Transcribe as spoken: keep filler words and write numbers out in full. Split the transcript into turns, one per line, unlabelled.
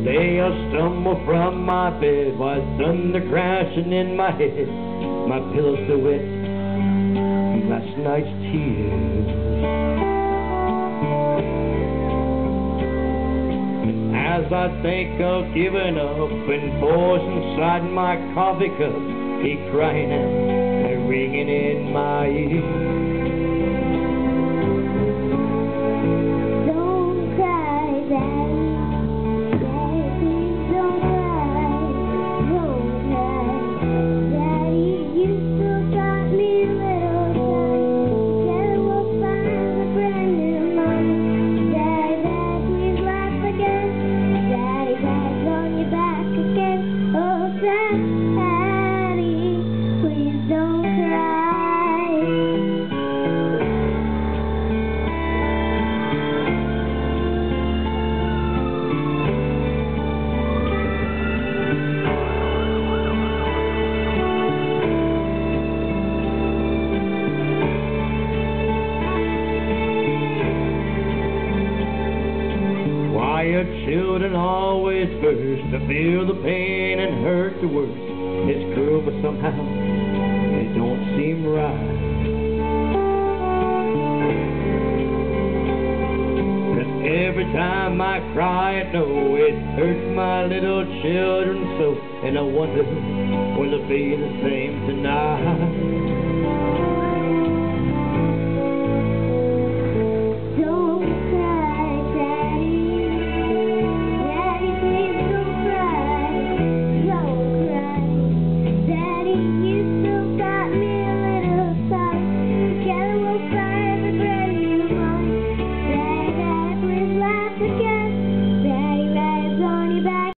day I stumble from my bed, while thunder crashing in my head, my pillow still wet from last night's tears. As I think of giving up and pours inside my coffee cup, keep crying out and ringing in my ear. Why are children always first to feel the pain and hurt the worst? It's cruel, but somehow it don't seem right. 'Cause every time I cry, I know it hurts my little children so, and I wonder will it be the same tonight?